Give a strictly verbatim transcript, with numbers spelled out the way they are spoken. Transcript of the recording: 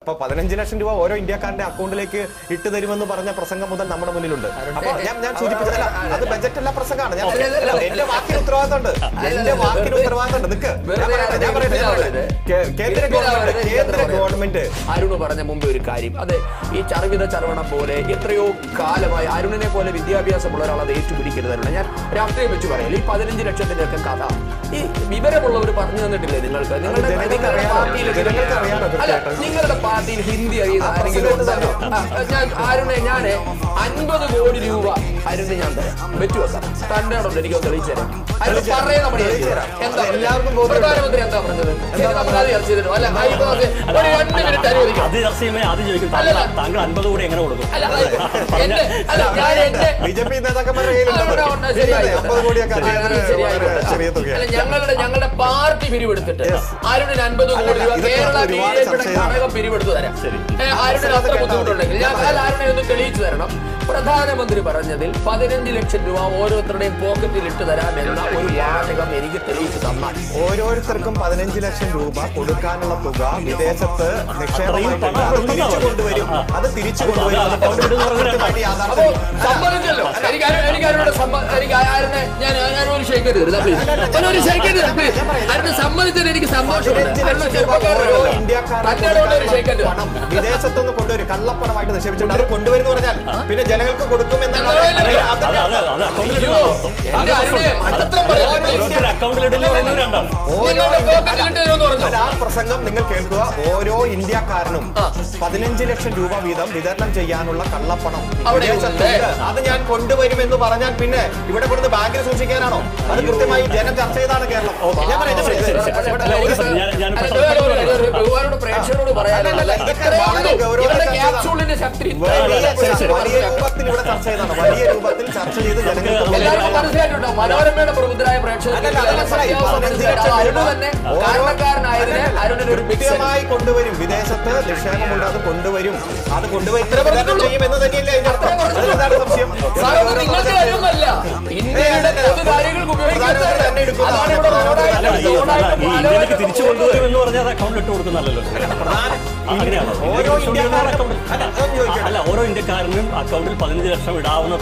അപ്പൊ പതിനഞ്ച് ലക്ഷം രൂപ ഓരോ ഇന്ത്യക്കാരന്റെ അക്കൗണ്ടിലേക്ക് ഇട്ട് തരുമെന്ന് പറഞ്ഞ പ്രസംഗം മുതൽ നമ്മുടെ മുന്നിലുണ്ട്. അപ്പൊ ഞാൻ ഞാൻ സൂചിപ്പിച്ചതല്ല, അത് ബജറ്റ് അല്ല പ്രസംഗമാണ്. ഞാൻ എന്റെ വാക്കിന് ഉത്തരവാദിത്തമുണ്ട്, എന്റെ വാക്കിന് ഉത്തരവാദിത്തമുണ്ട്. നിക്ക് ഞാൻ പറയട്ടെ ഞാൻ പറയട്ടെ കേന്ദ്ര ഗവൺമെന്റ് കേന്ദ്ര ഗവൺമെന്റ് അരുണ് പറഞ്ഞ മുമ്പ് ഒരു കാര്യം, അതെ, ഈ ചർവിത ചർവണം പോലെ എത്രയോ കാലമായി അരുണിനെ പോലെ വിദ്യാഭ്യാസമുള്ള ഒരാൾ അത് ഏറ്റുപിടിക്കരുത്. അരുണ്, ഞാൻ രാഷ്ട്രീയം വെച്ച് പറയില്ല, ഈ പതിനഞ്ച് ലക്ഷത്തിന്റെ ഒക്കെ കഥ ഈ വിവരമുള്ളവർ പറഞ്ഞു തന്നിട്ടില്ലേ നിങ്ങൾക്ക്? നിങ്ങളുടെ പാർട്ടിയിൽ അല്ല, നിങ്ങളുടെ പാർട്ടിയിൽ ഹിന്ദി അറിയുന്ന ആരെങ്കിലും ഉണ്ടല്ലോ? ഞാൻ അരുണെ ഞാന് അൻപത് കോടി രൂപ അരുണ് ഞാൻ തരാം, വെച്ചു വെക്കാം. തന്റെ ഉണ്ട്, എനിക്ക് തെളിയിച്ചു തരാം. അരുണ് പറയുന്ന പണി എന്താ? എല്ലാവർക്കും പ്രധാനമന്ത്രി എന്താ പറഞ്ഞത്? അത് ചർച്ച ചെയ്തിട്ടോ? അല്ല, ഒരു രണ്ട് മിനിറ്റ് അനുവദിക്കും. താങ്കൾ അൻപത് കോടി എങ്ങനെ കൊടുക്കും? ഞങ്ങളുടെ ഞങ്ങളുടെ പാർട്ടി പിരിവെടുത്തിട്ട് അരുണിന് അൻപത് കോടി രൂപ കേരള ബി ജെ പിയുടെ ഘടകം പിരിവെടുത്തു തരാം. അരുണിന് അത്ര ബുദ്ധിമുട്ടുണ്ടെങ്കിൽ ഞാൻ അരുണിനെ ഒന്ന് തെളിയിച്ചു തരണം. പ്രധാനമന്ത്രി പറഞ്ഞതിൽ പതിനഞ്ച് ലക്ഷം രൂപ ഓരോരുത്തരുടെയും പോക്കറ്റിൽ ഇട്ട് തരാം എന്ന ഒരു വാചകം എനിക്ക് തെളിയിച്ചു തന്നാൽ ഓരോരുത്തർക്കും പതിനഞ്ച് ലക്ഷം രൂപ കൊടുക്കാനുള്ള തുക വിദേശത്ത് നിക്ഷേപമായിട്ട് തിരിച്ചു കൊണ്ടുവരും. അത് തിരിച്ചു കൊണ്ടുവരും. സമ്മതിച്ചല്ലോ. എനിക്ക് എനിക്ക് അവരോട് എനിക്ക് ആരുടെ ഞാൻ ഒരു ഷെയ്ക്കരുത് ഒരു ഷെയ്ക്കരുത് അവരുടെ സമ്മതിച്ചത് എനിക്ക് സന്തോഷമുണ്ട്. വിദേശത്തൊന്ന് കൊണ്ടുവരും, കള്ളപ്പണമായിട്ട് നിക്ഷേപിച്ചിട്ടുണ്ട്. അത് കൊണ്ടുവരുന്ന പറഞ്ഞാൽ പിന്നെ ജനങ്ങൾക്ക് കൊടുക്കുമെന്നാണ് ആ പ്രസംഗം നിങ്ങൾ കേൾക്കുക. ഓരോ ഇന്ത്യക്കാരനും പതിനഞ്ച് ലക്ഷം രൂപ വീതം വിതരണം ചെയ്യാനുള്ള കള്ളപ്പണം വിദേശത്തുണ്ട്. അത് ഞാൻ കൊണ്ടുവരുമെന്ന് പറഞ്ഞാൽ പിന്നെ ഇവിടെ കൊടുത്ത് ബാങ്കിൽ സൂക്ഷിക്കാനാണോ? അത് കൃത്യമായി ജനം ചർച്ച ചെയ്താണ് കേരളം. ഞാൻ പ്രേക്ഷകരോട് പറയാനുള്ള വലിയ രൂപത്തിൽ ഇവിടെ ചർച്ച ചെയ്താണ്. വലിയ രൂപത്തിൽ ചർച്ച ചെയ്ത് ജനങ്ങൾക്ക് മനസ്സിലായിട്ടുണ്ടോ? മനോരമയുടെ പ്രബുദ്ധരായ പ്രേക്ഷകർക്ക് കൃത്യമായി കൊണ്ടുവരും. വിദേശത്ത് നിക്ഷേപമുണ്ട്, അത് കൊണ്ടുവരും. അത് കൊണ്ടുവരും എന്ന് തന്നെയല്ലേ സംശയം? തിരിച്ചു കൊണ്ടുവരും എന്ന് പറഞ്ഞാൽ അക്കൗണ്ടിൽ ഇട്ട് കൊടുക്കുന്നല്ലോ. അങ്ങനെയാണ് ഓരോ ഇന്ത്യക്കാരനും അല്ല ഓരോ ഇന്ത്യക്കാരനും അക്കൗണ്ടിൽ പതിനഞ്ച് ലക്ഷം ഇടാവുന്ന